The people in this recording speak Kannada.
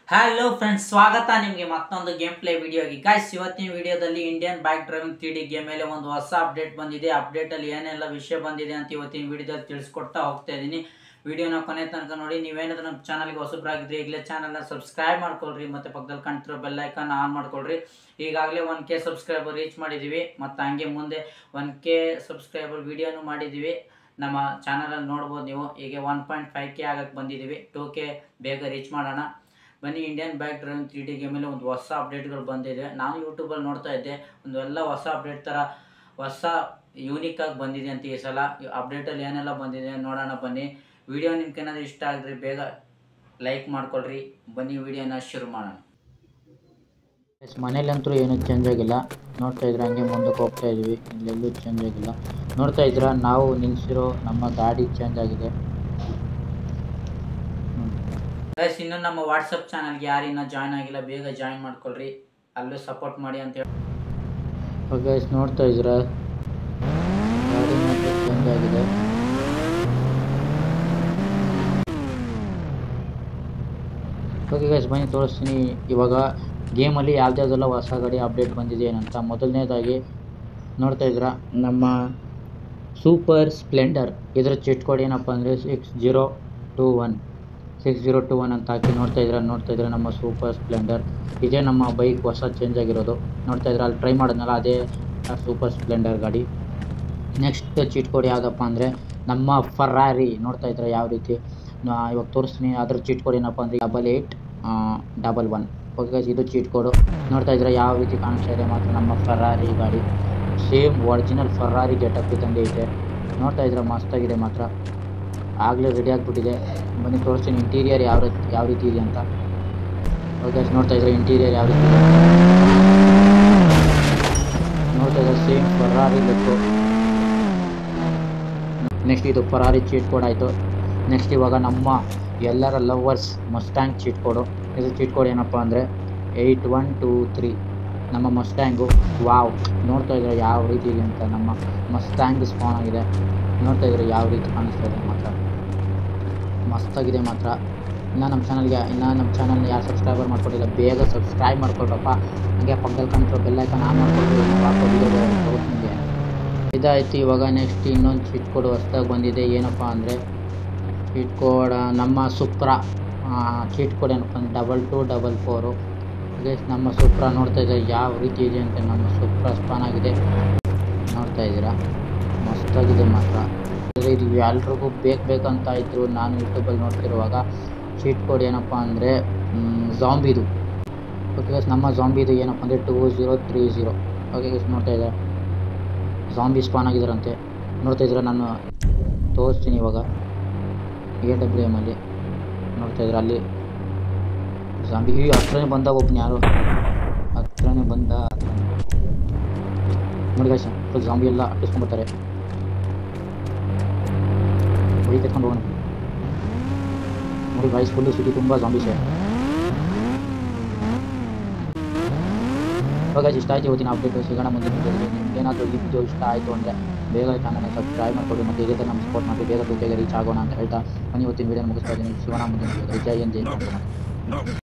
ಹಲೋ ಫ್ರೆಂಡ್ಸ್, ಸ್ವಾಗತ ನಿಮಗೆ ಮತ್ತೊಂದು ಗೇಮ್ ಪ್ಲೇ ವಿಡಿಯೋಗೆ. ಗಾಯ್ಸ್, ಇವತ್ತಿನ ವಿಡಿಯೋದಲ್ಲಿ Indian bike driving 3D game ಮೇಲೆ ಒಂದು ಹೊಸ ಅಪ್ಡೇಟ್ ಬಂದಿದೆ. ಅಪ್ಡೇಟಲ್ಲಿ ಏನೆಲ್ಲ ವಿಷಯ ಬಂದಿದೆ ಅಂತ ಇವತ್ತಿನ ವಿಡಿಯೋದಲ್ಲಿ ತಿಳಿಸ್ಕೊಡ್ತಾ ಹೋಗ್ತಾ ಇದ್ದೀನಿ. ವಿಡಿಯೋನ ಕೊನೆ ತನಕ ನೋಡಿ. ನೀವೇನಾದ್ರೂ ನಮ್ಮ ಚಾನಲ್ಗೆ ಹೊಸಬ್ರಾಗಿದ್ರೆ ಈಗಲೇ ಚಾನಲ್ನ ಸಬ್ಸ್ಕ್ರೈಬ್ ಮಾಡ್ಕೊಳ್ರಿ, ಮತ್ತು ಪಕ್ಕದಲ್ಲಿ ಕಾಣ್ತಿರೋ ಬೆಲ್ ಐಕಾನ್ ಆನ್ ಮಾಡ್ಕೊಳ್ರಿ. ಈಗಾಗಲೇ 1K ಸಬ್ಸ್ಕ್ರೈಬರ್ ರೀಚ್ ಮಾಡಿದ್ದೀವಿ, ಮತ್ತು ಹಂಗೆ ಮುಂದೆ 1K ಸಬ್ಸ್ಕ್ರೈಬರ್ ವಿಡಿಯೋನು ಮಾಡಿದ್ದೀವಿ. ನಮ್ಮ ಚಾನಲಲ್ಲಿ ನೋಡ್ಬೋದು ನೀವು. ಈಗ 1.5K ಆಗಕ್ಕೆ ಬಂದಿದ್ದೀವಿ. 2K ಬೇಗ ರೀಚ್ ಮಾಡೋಣ ಬನ್ನಿ. ಇಂಡಿಯನ್ ಬೈಕ್ ಡ್ರೈವಿಂಗ್ 3D ಗೇಮಲ್ಲಿ ಒಂದು ಹೊಸ ಅಪ್ಡೇಟ್ಗಳು ಬಂದಿದೆ. ನಾನು ಯೂಟ್ಯೂಬಲ್ಲಿ ನೋಡ್ತಾ ಇದ್ದೆ, ಒಂದು ಎಲ್ಲ ಹೊಸ ಅಪ್ಡೇಟ್ ಥರ ಹೊಸ ಯೂನಿಕಾಗಿ ಬಂದಿದೆ ಅಂತ. ಈ ಸಲ ಅಪ್ಡೇಟಲ್ಲಿ ಏನೆಲ್ಲ ಬಂದಿದೆ ನೋಡೋಣ ಬನ್ನಿ. ವಿಡಿಯೋ ನಿಮ್ಗೆ ಏನಾದರೂ ಇಷ್ಟ ಆಗಿದ್ರೆ ಬೇಗ ಲೈಕ್ ಮಾಡ್ಕೊಳ್ರಿ. ಬನ್ನಿ ವಿಡಿಯೋನ ಶುರು ಮಾಡೋಣ. ಮನೇಲಂತೂ ಏನೂ ಚೇಂಜ್ ಆಗಿಲ್ಲ. ನೋಡ್ತಾ ಇದ್ರೆ ಹಂಗೆ ಮುಂದಕ್ಕೆ ಹೋಗ್ತಾ ಇದ್ವಿ, ಇಲ್ಲೆಲ್ಲೂ ಚೇಂಜ್ ಆಗಿಲ್ಲ. ನೋಡ್ತಾ ಇದ್ರೆ ನಾವು ನಿಲ್ಲಿಸಿರೋ ನಮ್ಮ ಗಾಡಿ ಚೇಂಜ್ ಆಗಿದೆ. ಗೈಸ್, ಇನ್ನೂ ನಮ್ಮ ವಾಟ್ಸಪ್ ಚಾನಲ್ಗೆ ಯಾರು ಇನ್ನೂ ಜಾಯ್ನ್ ಆಗಿಲ್ಲ, ಬೇಗ ಜಾಯ್ನ್ ಮಾಡ್ಕೊಳ್ರಿ, ಅಲ್ಲೂ ಸಪೋರ್ಟ್ ಮಾಡಿ ಅಂತ ಹೇಳಿ. ಗೈಸ್, ನೋಡ್ತಾ ಇದ್ರೆ ಗಾಡಿ ಮಾತ್ರ ಚೇಂಜ್ ಆಗಿದೆ. ಓಕೆ ಗೈಸ್, ಬನ್ನಿ ತೋರಿಸ್ತೀನಿ ಇವಾಗ ಗೇಮಲ್ಲಿ ಯಾವ್ದಾವುದೆಲ್ಲ ಹೊಸ ಗಾಡಿ ಅಪ್ಡೇಟ್ ಬಂದಿದೆ ಏನಂತ. ಮೊದಲನೇದಾಗಿ ನೋಡ್ತಾ ಇದ್ರೆ ನಮ್ಮ ಸೂಪರ್ ಸ್ಪ್ಲೆಂಡರ್, ಇದರ ಚಿಟ್ ಕೋಡ್ ಏನಪ್ಪ ಅಂದರೆ 6021 ಅಂತ ಹಾಕಿ ನೋಡ್ತಾ ಇದ್ರೆ ನಮ್ಮ ಸೂಪರ್ ಸ್ಪ್ಲೆಂಡರ್ ಇದೇ ನಮ್ಮ ಬೈಕ್ ಹೊಸ ಚೇಂಜ್ ಆಗಿರೋದು. ನೋಡ್ತಾ ಇದ್ರೆ ಅಲ್ಲಿ ಟ್ರೈ ಮಾಡೋದ್ನಲ್ಲ, ಅದೇ ಸೂಪರ್ ಸ್ಪ್ಲೆಂಡರ್ ಗಾಡಿ. ನೆಕ್ಸ್ಟ್ ಚೀಟ್ ಕೋಡ್ ಯಾವುದಪ್ಪ ಅಂದರೆ ನಮ್ಮ ಫರಾರಿ. ನೋಡ್ತಾ ಇದ್ರೆ ಯಾವ ರೀತಿ ಇವಾಗ ತೋರಿಸ್ತೀನಿ. ಅದ್ರ ಚೀಟ್ ಕೋಡ್ ಏನಪ್ಪ ಅಂದರೆ 8811. ಓಕೆ, ಇದು ಚೀಟ್ ಕೋಡು. ನೋಡ್ತಾ ಇದ್ರೆ ಯಾವ ರೀತಿ ಕಾಣಿಸ್ತಾ ಇದೆ ಮಾತ್ರ ನಮ್ಮ ಫರಾರಿ ಗಾಡಿ. ಸೇಮ್ ಒರಿಜಿನಲ್ ಫರಾರಿ ಗೆಟಪ್ ಇದ್ದಂಗೆ ಇದೆ. ನೋಡ್ತಾ ಇದ್ರೆ ಮಸ್ತಾಗಿದೆ ಮಾತ್ರ. ಆಗಲೇ ರೆಡಿ ಆಗಿಬಿಟ್ಟಿದೆ. ಬನ್ನಿ ತೋರಿಸ್ತೀನಿ ಇಂಟೀರಿಯರ್ ಯಾವ ರೀತಿ ಇದೆ ಅಂತ. ಓಕೆ, ನೋಡ್ತಾ ಇದ್ರೆ ಇಂಟೀರಿಯರ್ ಯಾವ ರೀತಿ ಇದೆ. ನೋಡ್ತಾ ಇದ್ರೆ ಸೇಮ್ ಫರಾರಿ ಲುಕ್ಕು. ನೆಕ್ಸ್ಟ್ ಇದು ಫರಾರಿ ಚೀಟ್ ಕೋಡ್ ಆಯಿತು. ನೆಕ್ಸ್ಟ್ ಇವಾಗ ನಮ್ಮ ಎಲ್ಲರ ಲವರ್ಸ್ ಮಸ್ಟ್ಯಾಂಗ್ ಚೀಟ್ ಕೋಡು. ಇದು ಚೀಟ್ ಕೋಡ್ ಏನಪ್ಪ ಅಂದರೆ 8123. ನಮ್ಮ ಮಸ್ಟ್ಯಾಂಗು. ವಾವ್, ನೋಡ್ತಾ ಇದ್ರೆ ಯಾವ ರೀತಿ ಇದೆ ಅಂತ. ನಮ್ಮ ಮಸ್ಟ್ಯಾಂಗ್ ಸ್ಪಾನ್ ಆಗಿದೆ. ನೋಡ್ತಾ ಇದ್ರೆ ಯಾವ ರೀತಿ ಕಾಣಿಸ್ತಾ ಇದೆ ಮಾತ್ರ. ಮಸ್ತಾಗಿದೆ ಮಾತ್ರ. ಇನ್ನೂ ನಮ್ಮ ಚಾನಲ್ನ ಯಾರು ಸಬ್ಸ್ಕ್ರೈಬರ್ ಮಾಡ್ಕೊಟ್ಟಿಲ್ಲ, ಬೇಗ ಸಬ್ಸ್ಕ್ರೈಬ್ ಮಾಡ್ಕೊಳ್ರಪ್ಪ. ಹಾಗೆ ಪಕ್ಕದಲ್ಲಿ ಕಾಣಿಸೋ ಬೆಲ್ ಐಕಾನ್ ಆನ್ ಮಾಡ್ಕೊಳ್ರಿ. ನಿಮಗೆ ಇದಾಯಿತು. ಇವಾಗ ನೆಕ್ಸ್ಟ್ ಇನ್ನೊಂದು ಚೀಟ್ ಕೋಡ್ ಹೊಸ್ದಾಗಿ ಬಂದಿದೆ. ಏನಪ್ಪ ಅಂದರೆ ಚೀಟ್ ಕೋಡ್ ನಮ್ಮ ಸುಪ್ರಾ ಚೀಟ್ ಕೋಡ್ ಏನಪ್ಪ ಅಂದರೆ 2244. ಹಾಗೆ ನಮ್ಮ ಸುಪ್ರಾ ನೋಡ್ತಾ ಇದ್ದಾರೆ ಯಾವ ರೀತಿ ಇದೆ ಅಂತ. ನಮ್ಮ ಸುಪ್ರಾ ಸ್ಪಾನ್ ಆಗಿದೆ. ನೋಡ್ತಾ ಇದ್ದೀರಾ, ಮಸ್ತಾಗಿದೆ ಮಾತ್ರ. ಇದು ಎಲ್ರಿಗೂ ಬೇಕಂತ ಇದ್ರು. ನಾನು ಯೂಟ್ಯೂಬಲ್ಲಿ ನೋಡ್ತಿರುವಾಗ ಚೀಟ್ ಕೋಡ್ ಏನಪ್ಪ ಅಂದರೆ ಝಾಂಬಿದು. ಓಕೆ, ನಮ್ಮ ಝಾಂಬಿದು ಏನಪ್ಪ ಅಂದರೆ 2030. ಓಕೆ, ನೋಡ್ತಾ ಇದ್ದಾರೆ ಝಾಂಬಿ ಸ್ಪಾನ್ ಆಗಿದ್ದಾರಂತೆ. ನೋಡ್ತಾ ಇದ್ರೆ ನಾನು ತೋರಿಸ್ತೀನಿ ಇವಾಗ AWM ಅಲ್ಲಿ. ನೋಡ್ತಾ ಇದ್ರೆ ಅಲ್ಲಿ ಝಾಂಬಿ ಹತ್ರನೇ ಬಂದ. ಒಬ್ಬನ ಯಾರು ಹತ್ರನೇ ಬಂದ ನೋಡಿ ಗಾಯ್ಸ್. ಫುಲ್ ಝಾಂಬಿ ಎಲ್ಲ ಅಟ್ಟಿಸ್ಕೊಂಡ್ಬರ್ತಾರೆ. ಹುಡುಗಿ ತೆತ್ಕೊಂಡು ಹೋಗೋಣ ನೋಡಿ ಗಾಯ್ಸ್. ಫುಲ್ಲು ಸಿಟಿ ತುಂಬ ಝಾಂಬೀಸೆ. ಇವಾಗ ಇಷ್ಟ ಆಯಿತು ಇವತ್ತಿನ ಅಪ್ಡೇಟು. ಸಿಗೋಣ ಮುಂದಿನ ವಿಡಿಯೋದಲ್ಲಿ. ನಿಮ್ಗೆ ಏನಾದರೂ ಈ ವಿಡಿಯೋ ಇಷ್ಟ ಆಯಿತು ಅಂದರೆ ಬೇಗ ಚಾನಲ್ನ ಸಬ್ಸ್ಕ್ರೈಬ್ ಮಾಡಿಕೊಡಿ, ಮತ್ತು ಇದೇ ಥರ ನಮ್ಮ ಸಪೋರ್ಟ್ ಮಾಡಿ ಬೇಗ 2K ರೀಚ್ ಆಗೋಣ ಅಂತ ಹೇಳ್ತಾ ನಾನು ಇವತ್ತಿನ ವಿಡಿಯೋನ ಮುಗಿಸ್ತಾ ಇದ್ದೀನಿ. ಸಿಗೋಣ ಮುಂದಿನ ವಿಡಿಯೋದಲ್ಲಿ. ಜೈ ಹಿಂದ್, ಜೈ ಕರ್ನಾಟಕ.